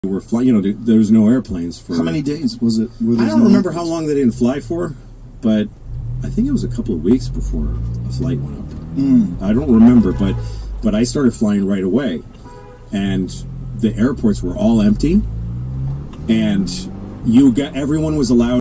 were flying. You know, there was no airplanes for. How many days was it? I don't remember how long they didn't fly for, but I think it was a couple of weeks before a flight went up. I don't remember, but I started flying right away, and the airports were all empty, and everyone was allowed